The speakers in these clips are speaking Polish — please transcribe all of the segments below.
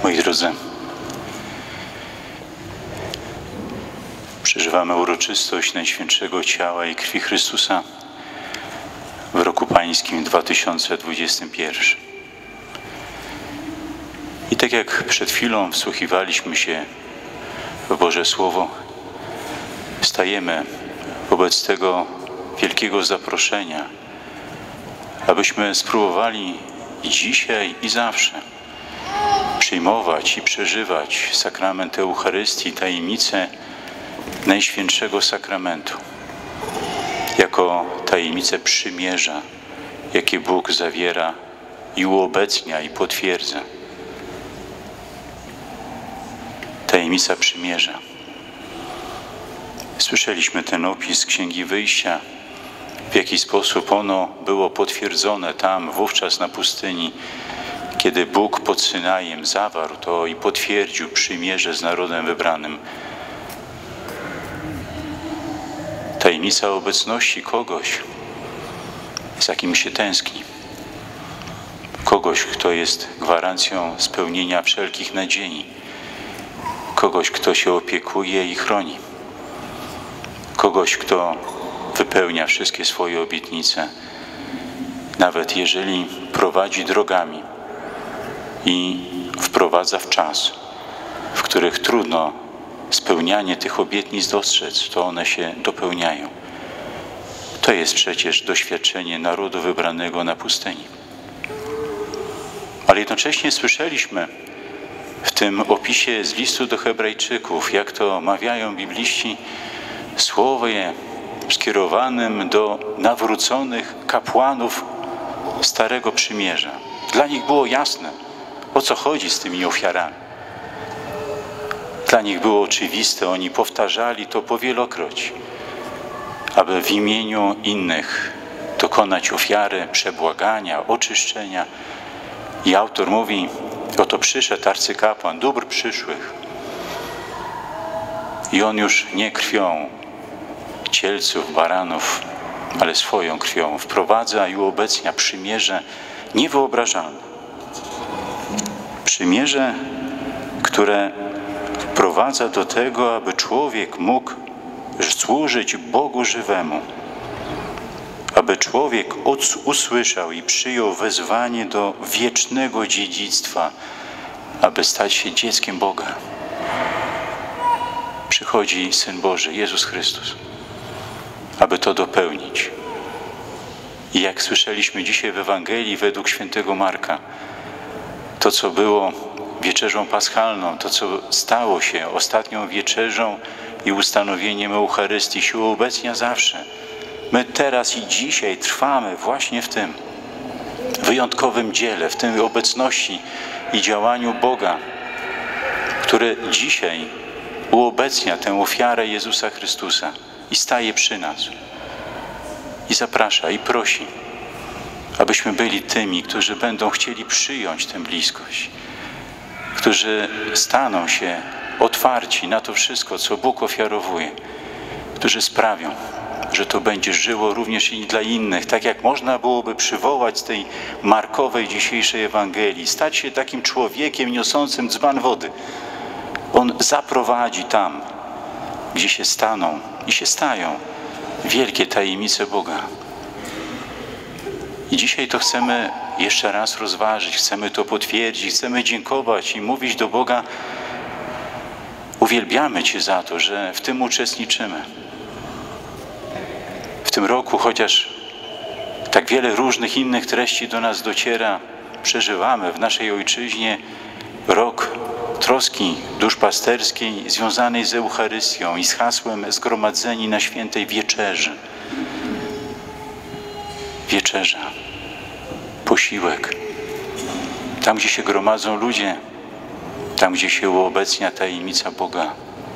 Moi drodzy, przeżywamy uroczystość Najświętszego Ciała i Krwi Chrystusa w roku Pańskim 2021. I tak jak przed chwilą wsłuchiwaliśmy się w Boże Słowo, stajemy wobec tego wielkiego zaproszenia, abyśmy spróbowali i dzisiaj, i zawsze przyjmować i przeżywać sakrament Eucharystii, tajemnicę Najświętszego Sakramentu, jako tajemnicę przymierza, jakie Bóg zawiera i uobecnia i potwierdza. Tajemnica przymierza. Słyszeliśmy ten opis z Księgi Wyjścia, w jaki sposób ono było potwierdzone tam, wówczas na pustyni, kiedy Bóg pod Synajem zawarł to i potwierdził przymierze z narodem wybranym. Tajemnica obecności kogoś, za kim się tęskni. Kogoś, kto jest gwarancją spełnienia wszelkich nadziei. Kogoś, kto się opiekuje i chroni. Kogoś, kto wypełnia wszystkie swoje obietnice, nawet jeżeli prowadzi drogami i wprowadza w czas, w których trudno spełnianie tych obietnic dostrzec, to one się dopełniają. To jest przecież doświadczenie narodu wybranego na pustyni. Ale jednocześnie słyszeliśmy w tym opisie z listu do Hebrajczyków, jak to mawiają bibliści, słowie skierowanym do nawróconych kapłanów Starego Przymierza. Dla nich było jasne, o co chodzi z tymi ofiarami. Dla nich było oczywiste, oni powtarzali to powielokroć, aby w imieniu innych dokonać ofiary, przebłagania, oczyszczenia. I autor mówi, oto przyszedł arcykapłan dóbr przyszłych. I on już nie krwią cielców, baranów, ale swoją krwią wprowadza i uobecnia przymierze niewyobrażalne. Przymierze, które wprowadza do tego, aby człowiek mógł służyć Bogu żywemu. Aby człowiek usłyszał i przyjął wezwanie do wiecznego dziedzictwa, aby stać się dzieckiem Boga. Przychodzi Syn Boży, Jezus Chrystus, aby to dopełnić. I jak słyszeliśmy dzisiaj w Ewangelii według świętego Marka, to co było wieczerzą paschalną, to co stało się ostatnią wieczerzą i ustanowieniem Eucharystii się uobecnia zawsze. My teraz i dzisiaj trwamy właśnie w tym wyjątkowym dziele, w tej obecności i działaniu Boga, który dzisiaj uobecnia tę ofiarę Jezusa Chrystusa i staje przy nas i zaprasza i prosi, abyśmy byli tymi, którzy będą chcieli przyjąć tę bliskość, którzy staną się otwarci na to wszystko, co Bóg ofiarowuje, którzy sprawią, że to będzie żyło również i dla innych, tak jak można byłoby przywołać z tej markowej dzisiejszej Ewangelii, stać się takim człowiekiem niosącym dzban wody. On zaprowadzi tam, gdzie się staną i się stają wielkie tajemnice Boga. I dzisiaj to chcemy jeszcze raz rozważyć, chcemy to potwierdzić, chcemy dziękować i mówić do Boga: uwielbiamy Cię za to, że w tym uczestniczymy. W tym roku, chociaż tak wiele różnych innych treści do nas dociera, przeżywamy w naszej ojczyźnie rok troski duszpasterskiej związanej z Eucharystią i z hasłem zgromadzeni na świętej wieczerzy. Wieczerza, posiłek. Tam, gdzie się gromadzą ludzie, tam, gdzie się uobecnia tajemnica Boga.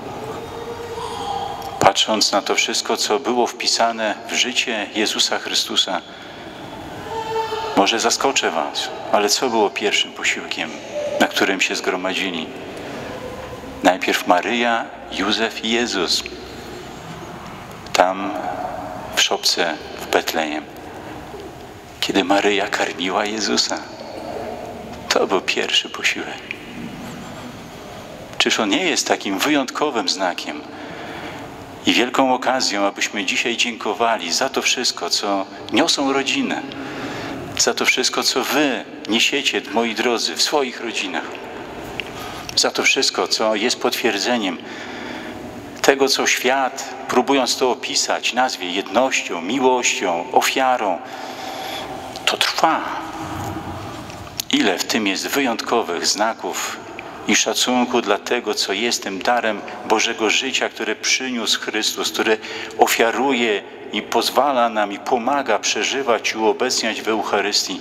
Patrząc na to wszystko, co było wpisane w życie Jezusa Chrystusa, może zaskoczę was, ale co było pierwszym posiłkiem, na którym się zgromadzili? Najpierw Maryja, Józef i Jezus. Tam w szopce w Betlejem. Kiedy Maryja karmiła Jezusa, to był pierwszy posiłek. Czyż on nie jest takim wyjątkowym znakiem i wielką okazją, abyśmy dzisiaj dziękowali za to wszystko, co niosą rodziny, za to wszystko, co wy niesiecie, moi drodzy, w swoich rodzinach, za to wszystko, co jest potwierdzeniem tego, co świat, próbując to opisać, nazwie jednością, miłością, ofiarą. To trwa. Ile w tym jest wyjątkowych znaków i szacunku dla tego, co jest tym darem Bożego życia, które przyniósł Chrystus, który ofiaruje i pozwala nam i pomaga przeżywać i uobecniać w Eucharystii.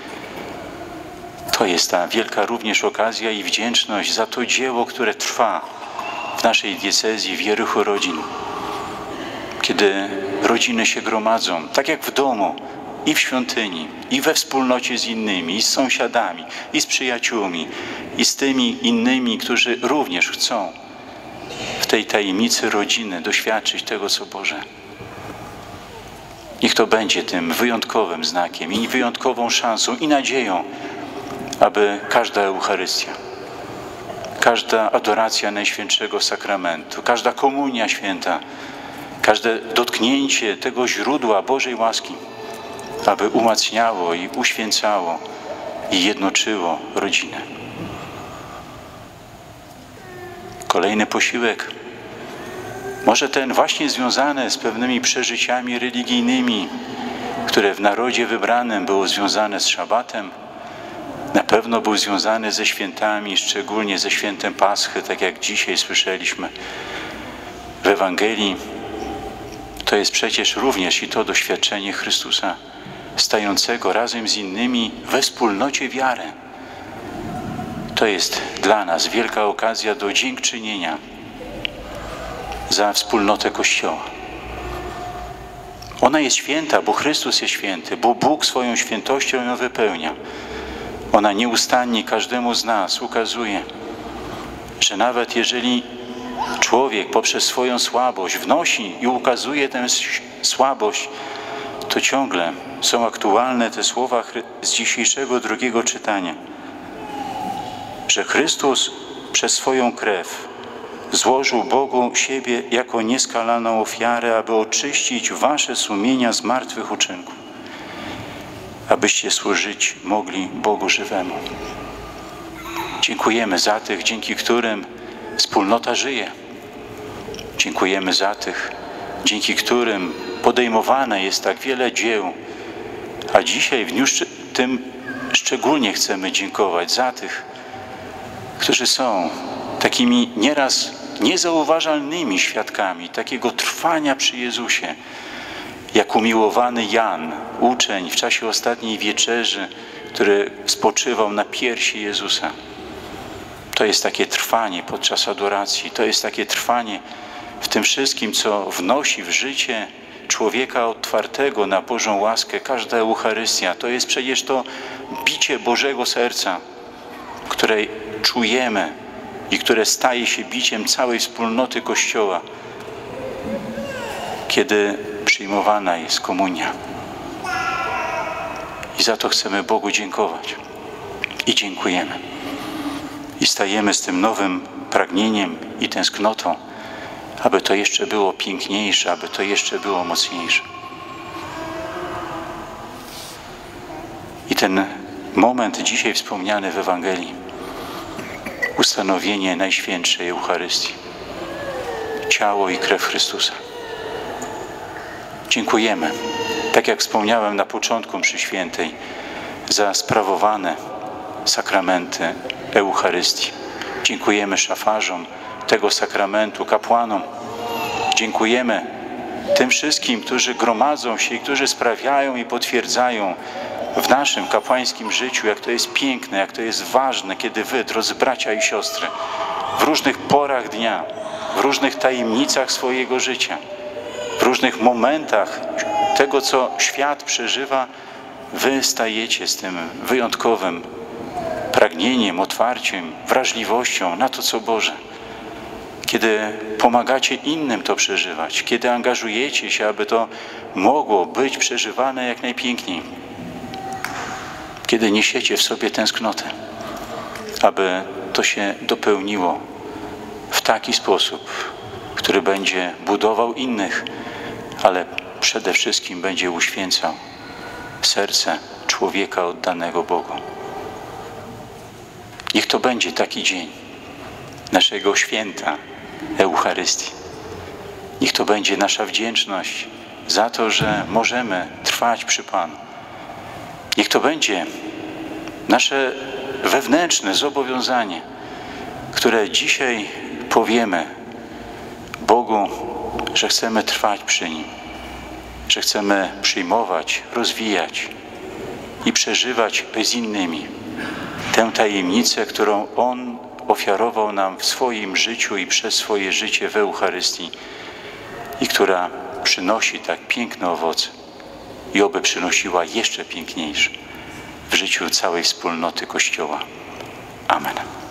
To jest ta wielka również okazja i wdzięczność za to dzieło, które trwa w naszej diecezji, w Jerichu Rodzin. Kiedy rodziny się gromadzą, tak jak w domu, i w świątyni, i we wspólnocie z innymi, i z sąsiadami, i z przyjaciółmi, i z tymi innymi, którzy również chcą w tej tajemnicy rodziny doświadczyć tego, co Boże. Niech to będzie tym wyjątkowym znakiem i wyjątkową szansą i nadzieją, aby każda Eucharystia, każda adoracja Najświętszego Sakramentu, każda komunia święta, każde dotknięcie tego źródła Bożej łaski, aby umacniało i uświęcało i jednoczyło rodzinę. Kolejny posiłek, może ten właśnie związany z pewnymi przeżyciami religijnymi, które w narodzie wybranym było związane z szabatem, na pewno był związany ze świętami, szczególnie ze świętem Paschy, tak jak dzisiaj słyszeliśmy w Ewangelii. To jest przecież również i to doświadczenie Chrystusa, stającego razem z innymi we wspólnocie wiary. To jest dla nas wielka okazja do dziękczynienia za wspólnotę Kościoła. Ona jest święta, bo Chrystus jest święty, bo Bóg swoją świętością ją wypełnia. Ona nieustannie każdemu z nas ukazuje, że nawet jeżeli człowiek poprzez swoją słabość wnosi i ukazuje tę słabość, to ciągle są aktualne te słowa z dzisiejszego drugiego czytania, że Chrystus przez swoją krew złożył Bogu siebie jako nieskalaną ofiarę, aby oczyścić wasze sumienia z martwych uczynków, abyście służyć mogli Bogu żywemu. Dziękujemy za tych, dzięki którym wspólnota żyje. Dziękujemy za tych, dzięki którym podejmowane jest tak wiele dzieł, a dzisiaj w dniu tym szczególnie chcemy dziękować za tych, którzy są takimi nieraz niezauważalnymi świadkami takiego trwania przy Jezusie, jak umiłowany Jan, uczeń w czasie ostatniej wieczerzy, który spoczywał na piersi Jezusa. To jest takie trwanie podczas adoracji, to jest takie trwanie w tym wszystkim, co wnosi w życie człowieka otwartego na Bożą łaskę. Każda Eucharystia to jest przecież to bicie Bożego serca, które czujemy i które staje się biciem całej wspólnoty Kościoła, kiedy przyjmowana jest komunia. I za to chcemy Bogu dziękować. I dziękujemy. I stajemy z tym nowym pragnieniem i tęsknotą, aby to jeszcze było piękniejsze, aby to jeszcze było mocniejsze. I ten moment dzisiaj wspomniany w Ewangelii, ustanowienie Najświętszej Eucharystii, ciało i krew Chrystusa. Dziękujemy, tak jak wspomniałem na początku mszy świętej, za sprawowane sakramenty Eucharystii. Dziękujemy szafarzom tego sakramentu, kapłanom. Dziękujemy tym wszystkim, którzy gromadzą się i którzy sprawiają i potwierdzają w naszym kapłańskim życiu, jak to jest piękne, jak to jest ważne, kiedy wy, drodzy bracia i siostry, w różnych porach dnia, w różnych tajemnicach swojego życia, w różnych momentach tego, co świat przeżywa, wy stajecie z tym wyjątkowym pragnieniem, otwarciem, wrażliwością na to, co Boże. Kiedy pomagacie innym to przeżywać, kiedy angażujecie się, aby to mogło być przeżywane jak najpiękniej. Kiedy niesiecie w sobie tęsknotę, aby to się dopełniło w taki sposób, który będzie budował innych, ale przede wszystkim będzie uświęcał serce człowieka oddanego Bogu. Niech to będzie taki dzień naszego święta Eucharystii. Niech to będzie nasza wdzięczność za to, że możemy trwać przy Panu. Niech to będzie nasze wewnętrzne zobowiązanie, które dzisiaj powiemy Bogu, że chcemy trwać przy Nim, że chcemy przyjmować, rozwijać i przeżywać z innymi tę tajemnicę, którą On ofiarował nam w swoim życiu i przez swoje życie w Eucharystii i która przynosi tak piękne owoce i oby przynosiła jeszcze piękniejsze w życiu całej wspólnoty Kościoła. Amen.